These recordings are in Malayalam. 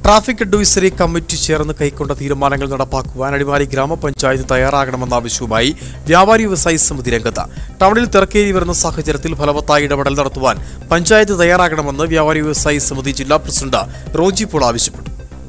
ട്രാഫിക് അഡ്വൈസറി കമ്മിറ്റി ചേർന്ന് കൈക്കൊണ്ട തീരുമാനങ്ങൾ നടപ്പാക്കുവാൻ അടിമാലി ഗ്രാമപഞ്ചായത്ത് തയ്യാറാകണമെന്ന ആവശ്യവുമായി വ്യാപാരി വ്യവസായി സമിതി രംഗത്ത്. ടൗണിൽ തിരക്കേറി വരുന്ന സാഹചര്യത്തിൽ ഫലവത്തായ ഇടപെടൽ നടത്തുവാൻ പഞ്ചായത്ത് തയ്യാറാകണമെന്ന് വ്യാപാരി വ്യവസായി സമിതി ജില്ലാ പ്രസിഡന്റ് റോജി പോൾ ആവശ്യപ്പെട്ടു.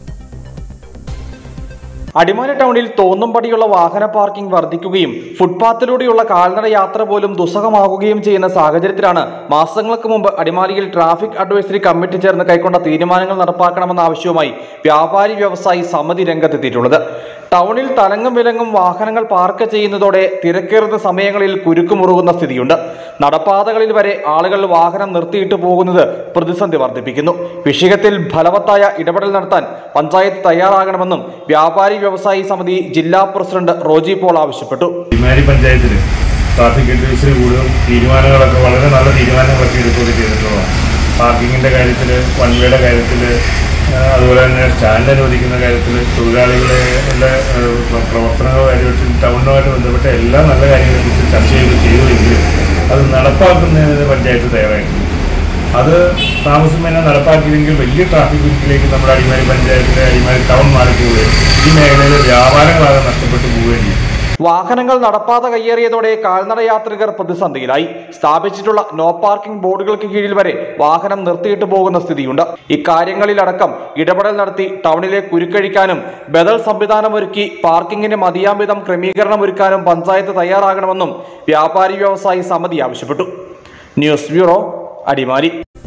അടിമാലി ടൗണിൽ തോന്നുംപടിയുള്ള വാഹന പാർക്കിംഗ് വർദ്ധിക്കുകയും ഫുട്പാത്തിലൂടെയുള്ള കാൽനട യാത്ര പോലും ദുസ്സഹമാകുകയും ചെയ്യുന്ന സാഹചര്യത്തിലാണ് മാസങ്ങൾക്ക് മുമ്പ് അടിമാലിയിൽ ട്രാഫിക് അഡ്വൈസറി കമ്മിറ്റി ചേർന്ന് കൈക്കൊണ്ട തീരുമാനങ്ങൾ നടപ്പാക്കണമെന്ന ആവശ്യവുമായി വ്യാപാരി വ്യവസായി സമിതി രംഗത്തെത്തിയിട്ടുള്ളത്. ടൗണിൽ തലങ്ങും വിലങ്ങും വാഹനങ്ങൾ പാർക്ക് ചെയ്യുന്നതോടെ തിരക്കേറുന്ന സമയങ്ങളിൽ കുരുക്കുമുറുകുന്ന സ്ഥിതിയുണ്ട്. നടപ്പാതകളിൽ വരെ ആളുകൾ വാഹനം നിർത്തിയിട്ട് പോകുന്നത് പ്രതിസന്ധി വർദ്ധിപ്പിക്കുന്നു. വിഷയത്തിൽ ഫലവത്തായ ഇടപെടൽ നടത്താൻ പഞ്ചായത്ത് തയ്യാറാകണമെന്നും വ്യാപാരി വ്യവസായി സമിതി ജില്ലാ പ്രസിഡന്റ് റോജി പോൾ ആവശ്യപ്പെട്ടു. അടിമാലി പഞ്ചായത്തിൽ ട്രാഫിക് അഡ്വൈസറി കൂടുതലും തീരുമാനങ്ങളൊക്കെ വളരെ നല്ല തീരുമാനങ്ങളൊക്കെ എടുക്കുകയൊക്കെ ചെയ്തിട്ടുള്ളതാണ്. പാർക്കിങ്ങിൻ്റെ കാര്യത്തിൽ, വൺവേയുടെ കാര്യത്തിൽ, അതുപോലെ തന്നെ സ്റ്റാൻഡ് അനുവദിക്കുന്ന കാര്യത്തിൽ, തൊഴിലാളികളെ പ്രവർത്തനങ്ങൾ കാര്യത്തിൽ ടൗണുമായിട്ട് ബന്ധപ്പെട്ട എല്ലാ നല്ല കാര്യങ്ങളെക്കുറിച്ച് ചർച്ച ചെയ്തുവെങ്കിലും അത് നടപ്പാക്കുന്നതിന് പഞ്ചായത്ത് തയ്യാറായിട്ടുണ്ട്. അത് താമസമേന നടപ്പാക്കിയില്ലെങ്കിൽ വലിയ ട്രാഫിക് കുരുക്കിലേക്ക് നമ്മുടെ അടിമാലി പഞ്ചായത്തിലെ അടിമാലി ടൗൺ മാറിപ്പോവുകയും ഈ മേഖലയിലെ വ്യാപാരങ്ങളാകെ നഷ്ടപ്പെട്ടു പോവുകയും ചെയ്യും. വാഹനങ്ങൾ നടപ്പാത കയ്യേറിയതോടെ കാൽനട യാത്രികർ പ്രതിസന്ധിയിലായി. സ്ഥാപിച്ചിട്ടുള്ള നോ പാർക്കിംഗ് ബോർഡുകൾക്ക് കീഴിൽ വരെ വാഹനം നിർത്തിയിട്ട് പോകുന്ന സ്ഥിതിയുണ്ട്. ഇക്കാര്യങ്ങളിലടക്കം ഇടപെടൽ നടത്തി ടൗണിലെ കുരുക്കഴിക്കാനും ബദൽ സംവിധാനമൊരുക്കി പാർക്കിങ്ങിന് മതിയാംവിധം ക്രമീകരണം ഒരുക്കാനും പഞ്ചായത്ത് തയ്യാറാകണമെന്നും വ്യാപാരി വ്യവസായി സമിതി ആവശ്യപ്പെട്ടു. News bureau, Adimali.